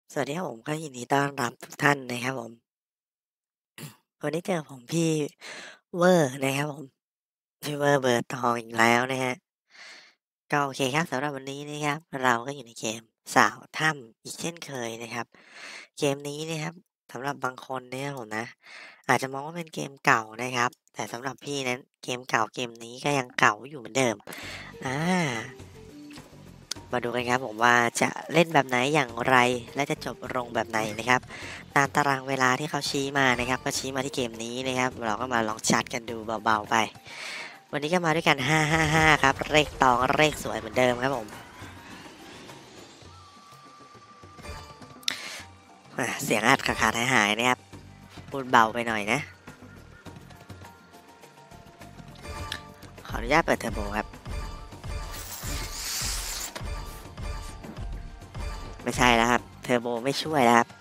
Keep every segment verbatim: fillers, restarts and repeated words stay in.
สวัสดีครับผม ก็ยินดีต้อนรับทุกท่านนะครับผม วันนี้เจอผมพี่เวอร์นะครับผม พี่เวอร์เบอร์ตองอีกแล้วนะครับ ก็โอเคครับ สำหรับวันนี้นะครับ เราก็อยู่ในเกมสาวถ้ำอีกเช่นเคยนะครับ เกมนี้นะครับสำหรับบางคนเนี่ยผมนะ อาจจะมองว่าเป็นเกมเก่านะครับ แต่สำหรับพี่นั้นเกมเก่าเกมนี้ก็ยังเก่าอยู่เหมือนเดิม อา มาดูกันครับผมว่าจะเล่นแบบไหนอย่างไร และจะจบลงแบบไหนนะครับ ตามตารางเวลาที่เขาชี้มานะครับ ก็ชี้มาที่เกมนี้นะครับ เราก็มาลองจัดกันดูเบา ๆ ไป วันนี้ก็มาด้วยกัน ห้าห้าห้า ครับ เลขตองเลขสวยเหมือนเดิมครับผม อา เสียงอาจขาด ๆ หาย ๆ นะครับ พูดเบาไปหน่อยนะ ขออนุญาตเปิด Turbo ครับ ไม่ใช่แล้วครับ Turbo ไม่ช่วยแล้วครับ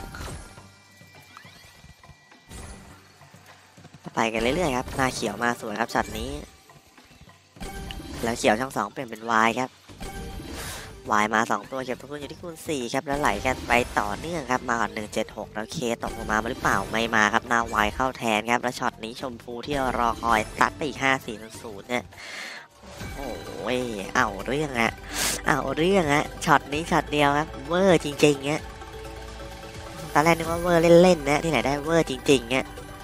ไปกันเรื่อย ๆ ครับ มาเขียวมาสวยครับช็อตนี้ แล้วเขียวช่อง สอง เปลี่ยนเป็นวายครับ วายมา สอง ตัวเก็บทุนอยู่ที่คูณ สี่ ครับ แล้วไหลกันไปต่อเนื่องครับ มาก่อน หนึ่ง เจ็ด หก แล้วเคตกลงมาหรือเปล่า ไม่มาครับ หน้าวายเข้าแทนครับ แล้วช็อตนี้ชมพูที่รอคอยซัดไปอีก ห้า สี่ ศูนย์ เนี่ย โอ้โฮ เอาเรื่องอะ เอาเรื่องอะ ช็อตนี้ช็อตเดียวครับ เวอร์จริง ๆ ครับ ตอนแรกนึกว่าเวอร์เล่น ๆ นะ ที่ไหนได้เวอร์จริง ๆ ครับ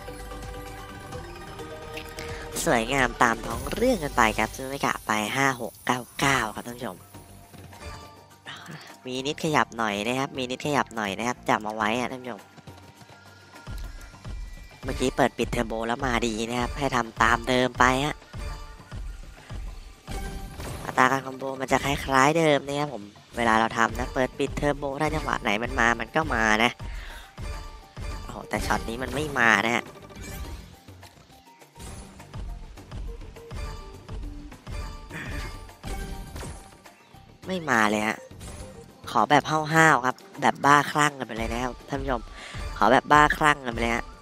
สวยงามตามท้องเรื่องกันไปครับ ซึ่งไม่กะไป ห้า หก เก้า เก้า ครับท่านผู้ชม มีนิดขยับหน่อยนะครับ มีนิดขยับหน่อยนะครับ จำเอาไว้อะท่านผู้ชม เมื่อกี้เปิดปิด Turbo แล้วมาดีนะครับ ให้ทำตามเดิมไปครับ อัตราการคอมโบมันจะคล้าย ๆ เดิมนะครับผม เวลาเราทำนะ เปิดปิด Turbo ถ้าจังหวะไหนมันมา มันก็มานะ โอ้โฮ แต่ช็อตนี้มันไม่มานะครับ ไม่มาเลยครับ ขอแบบห้าว ๆ ครับ แบบบ้าคลั่งกันไปเลยนะครับท่านผู้ชม ขอแบบบ้าคลั่งกันไปเลยครับ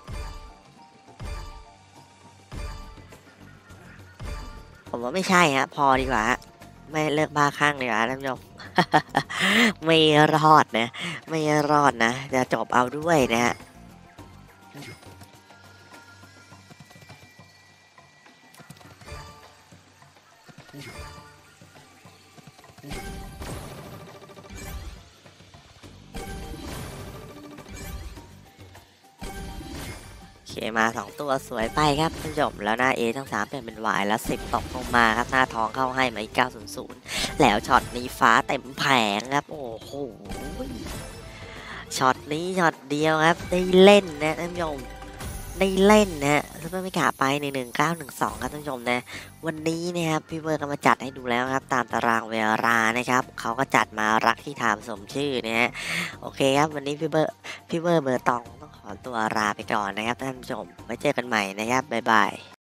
ผมว่าไม่ใช่ครับ พอดีกว่าครับ ไม่เลิกบ้าคลั่งดีกว่าท่านผู้ชม ไม่รอดนะ ไม่รอดนะ จะจบเอาด้วยนะครับ โอเค มา สอง ตัวสวยไปครับท่านผู้ชม แล้วหน้า A ช่อง สาม เปลี่ยนเป็นวาย แล้ว สิบ ตกลงมาครับ หน้าท้องเข้าให้มาอีก เก้า ศูนย์ ศูนย์ แล้วช็อตนี้ฟ้าเต็มแผงครับ โอ้โฮ ช็อตนี้ช็อตเดียวครับ ได้เล่นนะท่านผู้ชม ได้เล่นนะครับ ซุปเปอร์ไม่กะไป หนึ่ง หนึ่ง เก้า หนึ่ง สอง ครับท่านผู้ชมนะ วันนี้นะครับพี่เวอร์ก็มาจัดให้ดูแล้วครับ ตามตารางเวลานะครับ เขาก็จัดมารักที่ไทม์สมชื่อนะครับ โอเคครับ วันนี้พี่เบอร์ พี่เวอร์เบอร์ตองต้องขอตัวลาไปก่อนนะครับท่านผู้ชม ไว้เจอกันใหม่นะครับ บ๊ายบาย